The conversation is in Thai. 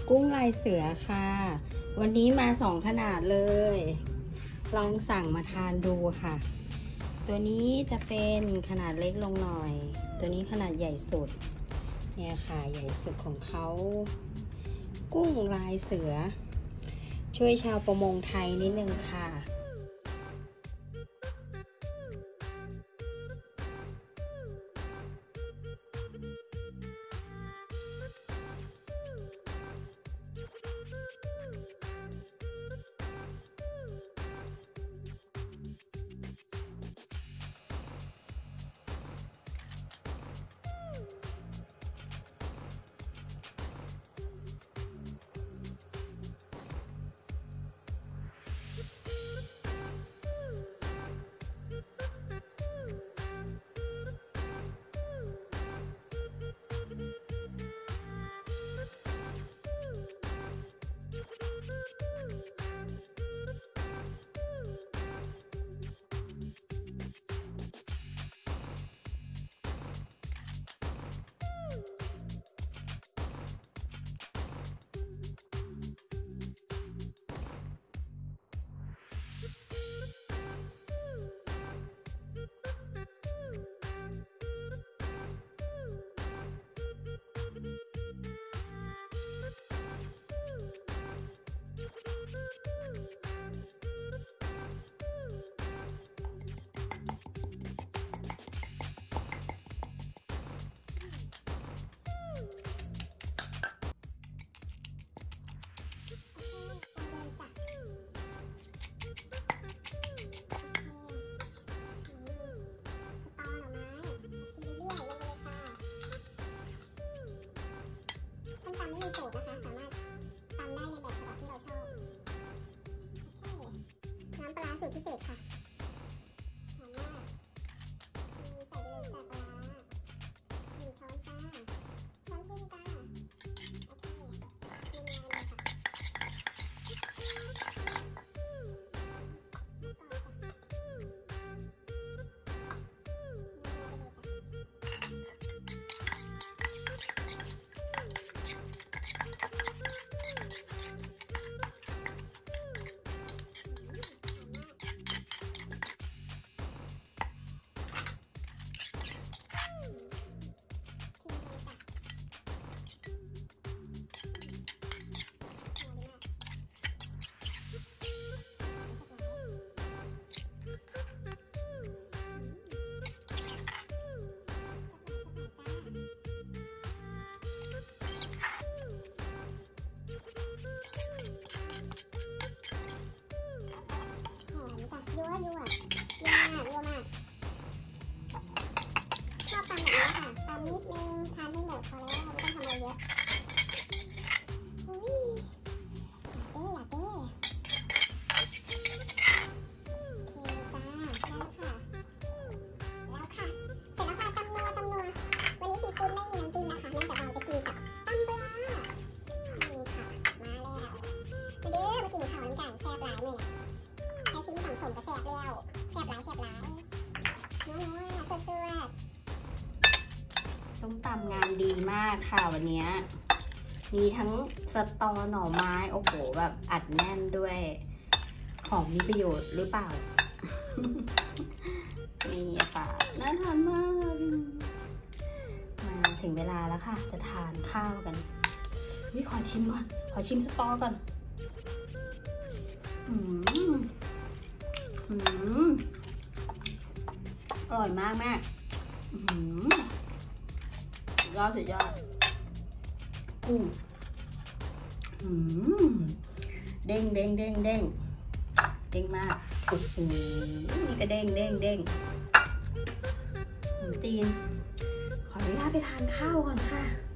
กุ้งลายเสือค่ะวันนี้มา2ขนาดเลยลองสั่งมาทานดูค่ะตัวนี้จะเป็นขนาดเล็กลงหน่อยตัวนี้ขนาดใหญ่สุดเนี่ยค่ะใหญ่สุดของเขากุ้งลายเสือช่วยชาวประมงไทยนิดนึงค่ะสูตรนะคะสามารถตำได้ในแบบฉบับที่เราชอบน้ำปลาสูตรพิเศษค่ะหอมมากใส่ไปเลยจ้ะปลา1 ช้อนจ้าช้อนครึ่งจ้าโอเคลงเลยค่ะยั่วมากชอบตำแบบนี้ค่ะตำนิดนึงทานให้หมดพอแล้วไม่ต้องทำอะไรเยอะอุ้ยอยากเด้โอเคจ้าแล้วค่ะเสร็จแล้วค่ะตำนัววันนี้ซีฟู้ดไม่มีน้ำจิ้มนะคะเนื่องจากเราจะกินกับตำปลานี่ค่ะมาแล้วมากินข้าวน้ำกันแซ่บหลายเลยแค่ชิ้นสมก็แซ่บแล้วแซ่บหลายนัวสดส้มตำงานดีมากค่ะวันนี้มีทั้งสตอหน่อไม้โอ้โหแบบอัดแน่นด้วยของมีประโยชน์หรือเปล่า นี่ค่ะน่าทานมากมาถึงเวลาแล้วค่ะจะทานข้าวกันวิขอชิมก่อนขอชิมสตอก่อนอร่อยมากแม่สุดยอดกุ้งเด้งมากโอ้โหนี่ก็เด้งตีนขออนุญาตไปทานข้าวก่อนค่ะ